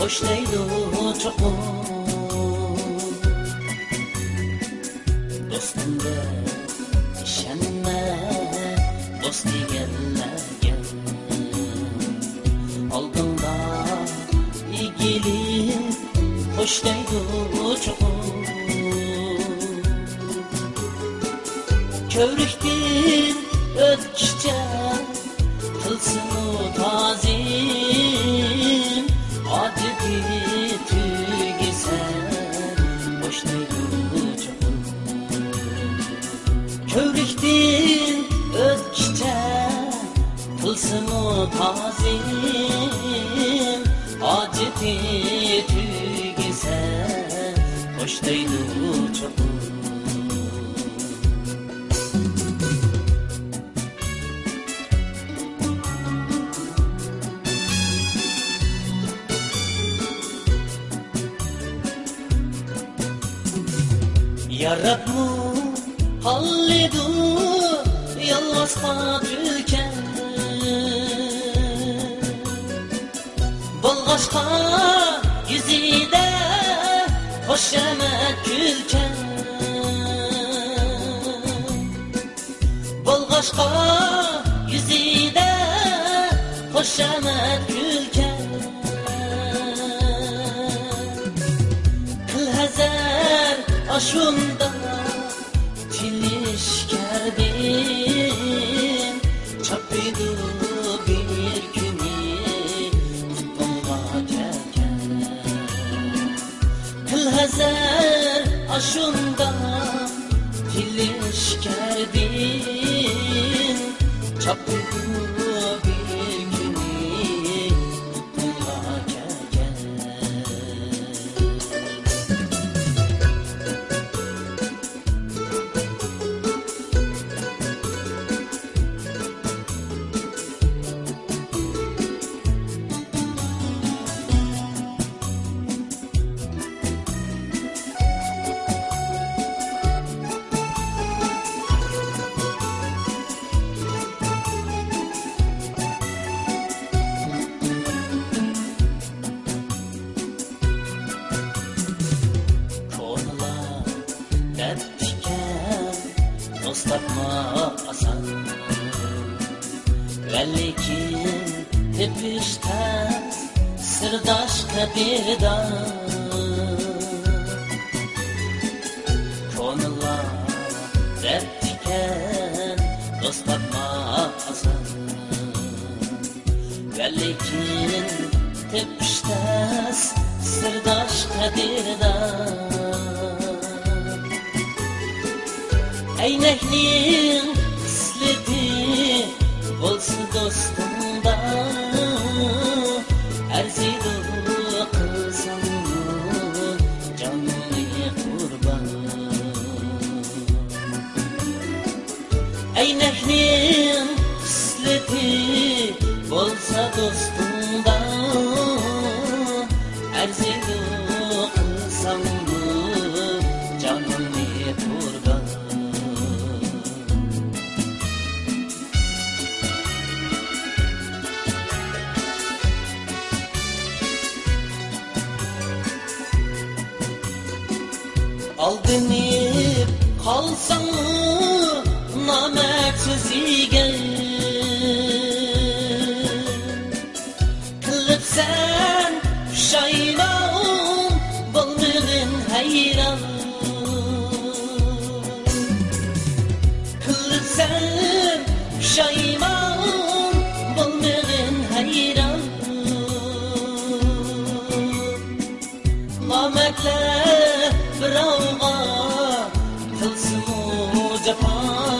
boşlaydı çoğun. Dostumda işenme, dost diyenlerge aldığında ilgili boşlaydı çoğun. Kövrüktin ötküçe tılsımı tazim, adeti tügesen boşlaydı çoğun. Kövrüktin ötküçe tılsımı tazim, adeti tügesen boşlaydı çoğun. Yaratmu hallidu yalvasqa tülken, Bolğaşqa yüzide hoşemet külken, Bolğaşqa yüzide hoşemet külken, Kıl hezer aşunda çilişkerdin, çapıydı bir günü tutulma kerken. Kıl hezer aşunda çilişkerdin, çapıydı bir günü tutulma kerken. Dost tapmak asan, lekin tepişten sırdaş kabirdan. Konular dert iken dost tapmak asan, lekin tepişten sırdaş kabirdan. Eynekliğin kısleti olsun dostumda, erzidu kılsam canını kurban. Eynekliğin kısleti olsa dostumda, erzidu kılsam canını kurban. Aldanıp kalsam mı namertsiz iken, kılıp sen pişayman bolmağın hayran. Kılıp sen pişayman bolmağın hayran. Namertler birovga qilsin-u jafo,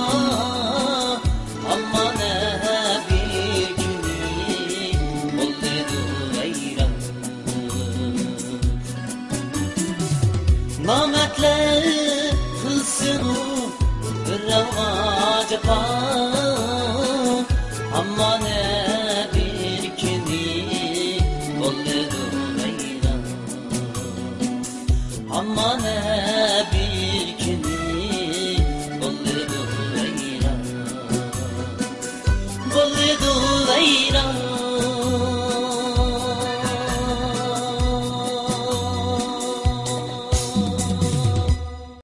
ammo ne bir kuni bo'ldi vayron. Namertler qilsin-u birovga jafo, ammo ne